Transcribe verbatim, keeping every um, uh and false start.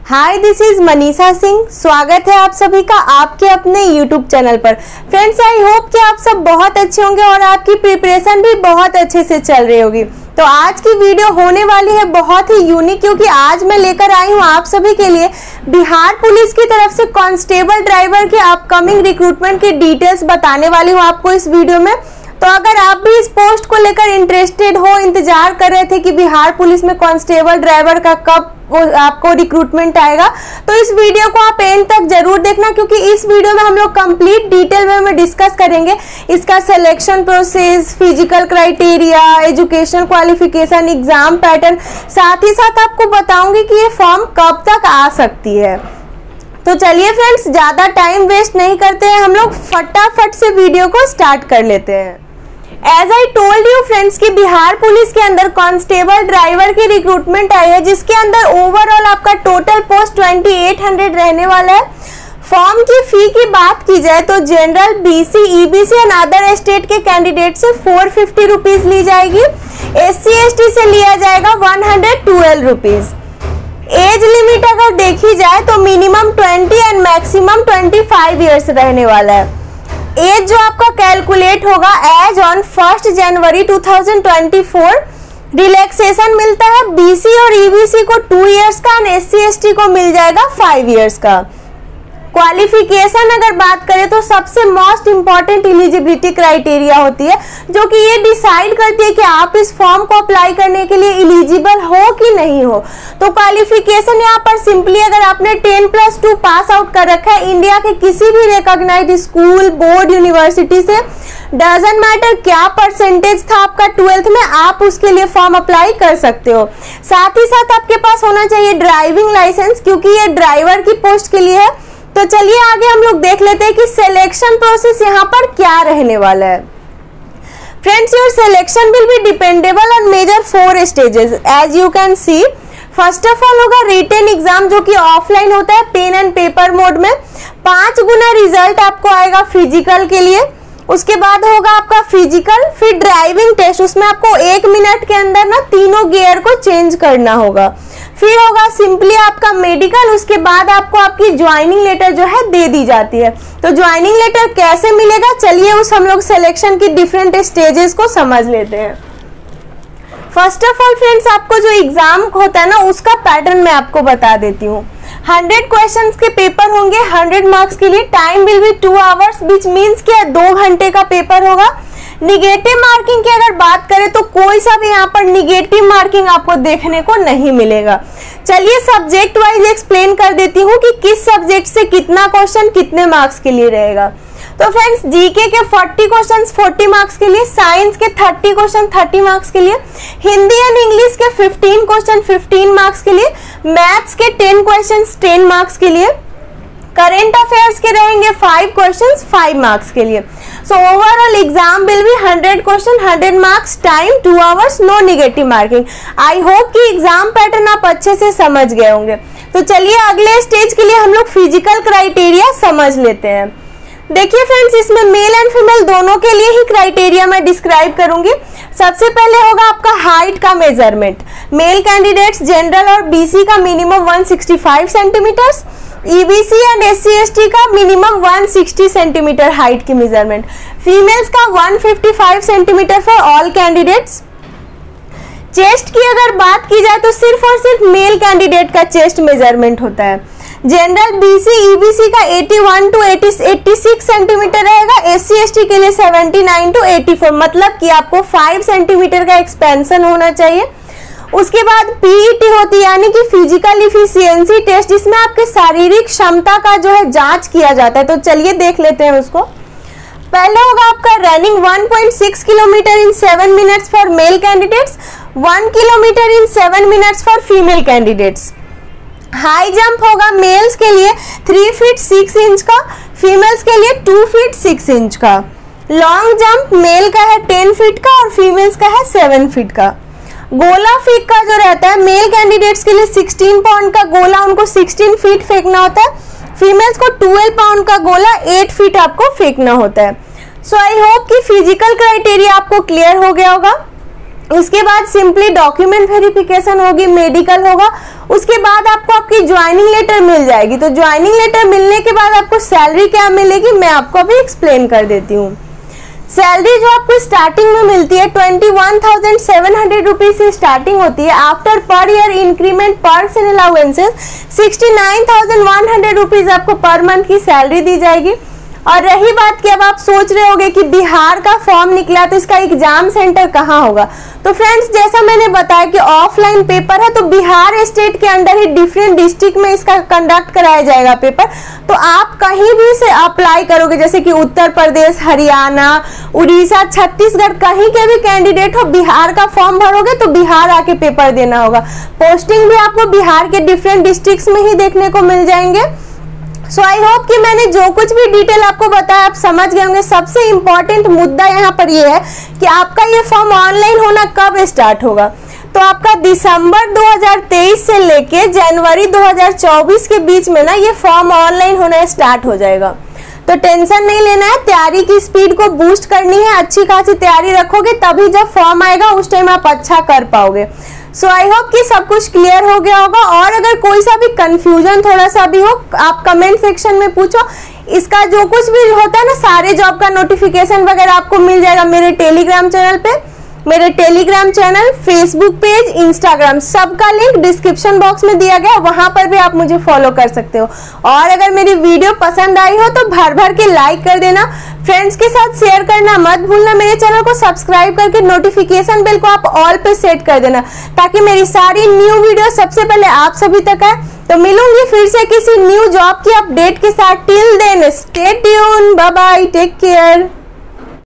Hi, this is Manisha Singh. स्वागत है आप सभी का आपके अपने यूट्यूब चैनल पर। फ्रेंड्स, आई होप कि आप सब बहुत अच्छे होंगे और आपकी प्रिपरेशन भी बहुत अच्छे से चल रही होगी। तो आज की वीडियो होने वाली है बहुत ही यूनिक, क्योंकि आज मैं लेकर आई हूँ आप सभी के लिए बिहार पुलिस की तरफ से कांस्टेबल ड्राइवर के अपकमिंग रिक्रूटमेंट की डिटेल्स बताने वाली हूँ आपको इस वीडियो में। तो अगर आप भी इस पोस्ट को लेकर इंटरेस्टेड हो, इंतजार कर रहे थे कि बिहार पुलिस में कांस्टेबल ड्राइवर का कब वो आपको रिक्रूटमेंट आएगा, तो इस वीडियो को आप एंड तक जरूर देखना, क्योंकि इस वीडियो में हम लोग कंप्लीट डिटेल में, में डिस्कस करेंगे इसका selection process, physical criteria, education qualification, exam pattern, साथ ही साथ आपको बताऊंगी कि ये फॉर्म कब तक आ सकती है। तो चलिए फ्रेंड्स, ज्यादा टाइम वेस्ट नहीं करते हैं, हम लोग फटाफट से वीडियो को स्टार्ट कर लेते हैं। As I told you friends कि बिहार पुलिस के अंदर कांस्टेबल ड्राइवर की रिक्रूटमेंट आई है, जिसके अंदर ओवरऑल आपका टोटल पोस्ट अट्ठाईस सौ रहने वाला है। फॉर्म की फी की बात की जाए तो general, BC, EBC and other state के कैंडिडेट से फोर फिफ्टी रुपीज ली जाएगी। एससी एसटी से लिया जाएगा one hundred twelve rupees. Age limit अगर देखी जाए तो minimum twenty and maximum twenty five years रहने वाला है। एज जो आपका कैलकुलेट होगा age on first January two thousand twenty four. Relaxation मिलता है बीसी और ईबीसी को टू इयर्स का एंड एससी एसटी को मिल जाएगा फाइव इयर्स का। क्वालिफिकेशन अगर बात करें तो सबसे मोस्ट इंपॉर्टेंट एलिजिबिलिटी क्राइटेरिया होती है, जो कि ये डिसाइड करती है कि आप इस फॉर्म को अप्लाई करने के लिए एलिजिबल हो कि नहीं हो। तो क्वालिफिकेशन यहाँ पर सिंपली अगर आपने ten plus two pass out कर रखा है इंडिया के किसी भी रिकॉग्नाइज्ड स्कूल, बोर्ड, यूनिवर्सिटी से, डजंट मैटर क्या परसेंटेज था आपका ट्वेल्थ में, आप उसके लिए फॉर्म अप्लाई कर सकते हो। साथ ही साथ आपके पास होना चाहिए ड्राइविंग लाइसेंस, क्योंकि ये ड्राइवर की पोस्ट के लिए है। तो चलिए आगे हम लोग देख लेते हैं कि सिलेक्शन प्रोसेस यहाँ पर क्या रहने वाला है। Friends, your selection will be dependable on major four stages as you can see. First of all होगा रिटन एग्जाम, जो कि ऑफलाइन होता है पेन एंड पेपर मोड में। पांच गुना रिजल्ट आपको आएगा फिजिकल के लिए। उसके बाद होगा आपका फिजिकल, फिर ड्राइविंग टेस्ट, उसमें आपको एक मिनट के अंदर ना तीनों गियर को चेंज करना होगा। फिर होगा सिंपली आपका मेडिकल, उसके बाद आपको आपकी ज्वाइनिंग लेटर जो है दे दी जाती है। तो ज्वाइनिंग लेटर कैसे मिलेगा, चलिए उस हम लोग सिलेक्शन की डिफरेंट स्टेजेस को समझ लेते हैं। फर्स्ट ऑफ ऑल फ्रेंड्स, आपको जो एग्जाम होता है ना, उसका पैटर्न मैं आपको बता देती हूँ। हंड्रेड क्वेश्चंस के पेपर होंगे हंड्रेड मार्क्स के लिए। Time will be two hours which means कि दो घंटे का पेपर होगा। निगेटिव मार्किंग की अगर बात करें तो कोई सा भी यहाँ पर निगेटिव मार्किंग आपको देखने को नहीं मिलेगा। चलिए सब्जेक्ट वाइज एक्सप्लेन कर देती हूँ कि किस सब्जेक्ट से कितना क्वेश्चन कितने मार्क्स के लिए रहेगा। तो फ्रेंड्स, जीके के फोर्टी क्वेश्चंस फोर्टी मार्क्स के लिए, साइंस के थर्टी क्वेश्चन थर्टी मार्क्स के लिए, हिंदी एंड इंग्लिश के फिफ्टीन क्वेश्चन फिफ्टीन मार्क्स के लिए, मैथ्स के टेन क्वेश्चंस टेन मार्क्स के लिए, करेंट अफेयर्स के रहेंगे फाइव क्वेश्चंस फाइव मार्क्स के लिए। So overall exam will be hundred question hundred marks, time two hours, no negative marking. I hope कि एग्जाम पैटर्न आप अच्छे से समझ गए होंगे। तो चलिए अगले स्टेज के लिए हम लोग फिजिकल क्राइटेरिया समझ लेते हैं। देखिए फ्रेंड्स, इसमें मेल एंड फीमेल दोनों के लिए ही क्राइटेरिया मैं डिस्क्राइब करूंगी। सबसे पहले होगा आपका हाइट का मेजरमेंट। मेल कैंडिडेट्स जनरल और बीसी का minimum one sixty five centimeters, EBC and SC ST का minimum one sixty centimeter height की मेजरमेंट। फीमेल्स का one fifty five centimeter for all candidates. Chest की अगर बात की जाए तो सिर्फ और सिर्फ मेल कैंडिडेट का चेस्ट मेजरमेंट होता है। जनरल, बीसी, ईबीसी का इक्यासी टू छियासी सेंटीमीटर रहेगा। एससी एसटी के लिए उन्यासी टू चौरासी, मतलब कि आपको फाइव सेंटीमीटर का एक्सपेंशन होना चाहिए। उसके बाद पीईटी होती है, यानी कि फिजिकल इफिशियंसी टेस्ट, जिसमें आपके शारीरिक क्षमता का जो है जांच किया जाता है। तो चलिए देख लेते हैं उसको। पहले होगा आपका running one point six kilometer in seven minutes for male candidates, one kilometer in seven minutes for female candidates. High jump होगा मेल्स के लिए थ्री फीट सिक्स इंच का, फीमेल्स के लिए टू फीट सिक्स इंच का। Long jump male का है ten feet का और फीमेल्स का है सेवन फीट का। गोला फेंक का जो रहता है मेल कैंडिडेट्स के लिए सिक्सटीन पाउंड का गोला उनको सिक्सटीन फीट फेंकना होता है। फीमेल्स को ट्वेल्व पाउंड का गोला एट फीट आपको फेंकना होता है। सो आई होप कि फिजिकल क्राइटेरिया आपको क्लियर हो गया होगा। इसके बाद सिंपली डॉक्यूमेंट वेरिफिकेशन होगी, मेडिकल होगा, उसके बाद आपको आपकी ज्वाइनिंग लेटर मिल जाएगी। तो ज्वाइनिंग लेटर मिलने के बाद आपको सैलरी क्या मिलेगी मैं आपको अभी एक्सप्लेन कर देती हूँ। सैलरी जो आपको स्टार्टिंग में मिलती है twenty one thousand seven hundred rupees से स्टार्टिंग होती है। After per year increment perks and allowances sixty nine thousand one hundred rupees आपको पर मंथ की सैलरी दी जाएगी। और रही बात कि अब आप सोच रहे होंगे कि बिहार का फॉर्म निकला तो इसका एग्जाम सेंटर कहाँ होगा, तो फ्रेंड्स जैसा मैंने बताया कि ऑफलाइन पेपर है, तो बिहार स्टेट के अंडर ही डिफरेंट डिस्ट्रिक्ट में इसका कंडक्ट कराया जाएगा पेपर। तो आप कहीं भी से अप्लाई करोगे, जैसे कि उत्तर प्रदेश, हरियाणा, उड़ीसा, छत्तीसगढ़, कहीं के भी कैंडिडेट हो, बिहार का फॉर्म भरोगे तो बिहार आके पेपर देना होगा। पोस्टिंग भी आपको बिहार के डिफरेंट डिस्ट्रिक्ट में ही देखने को मिल जाएंगे। सो आई होप कि मैंने जो कुछ भी डिटेल आपको बताया आप समझ गए होंगे। सबसे इंपॉर्टेंट मुद्दा यहाँ पर ये है कि आपका ये फॉर्म ऑनलाइन होना कब स्टार्ट होगा। तो आपका दिसंबर दो हज़ार तेईस से लेके जनवरी दो हज़ार चौबीस के बीच में ना ये फॉर्म ऑनलाइन होना स्टार्ट हो जाएगा। तो टेंशन नहीं लेना है, तैयारी की स्पीड को बूस्ट करनी है, अच्छी खासी तैयारी रखोगे तभी जब फॉर्म आएगा उस टाइम आप अच्छा कर पाओगे। सो आई होप कि सब कुछ क्लियर हो गया होगा। और अगर कोई सा भी कंफ्यूजन थोड़ा सा भी हो आप कमेंट सेक्शन में पूछो। इसका जो कुछ भी होता है ना, सारे जॉब का नोटिफिकेशन वगैरह आपको मिल जाएगा मेरे टेलीग्राम चैनल पे। मेरे Telegram channel, Facebook page, Instagram सबका लिंक डिस्क्रिप्शन बॉक्स में दिया गया, वहां पर भी आप मुझे फॉलो कर सकते हो। और अगर मेरी वीडियो पसंद आई हो तो भर भर के लाइक कर देना, फ्रेंड्स के साथ शेयर करना मत भूलना, मेरे चैनल को सब्सक्राइब करके नोटिफिकेशन बेल को आप ऑल पे सेट कर देना ताकि मेरी सारी न्यू वीडियो सबसे पहले आप सभी तक आए। तो मिलूंगी फिर से किसी न्यू जॉब की अपडेट के साथ। Till then stay tune, bye bye, take care.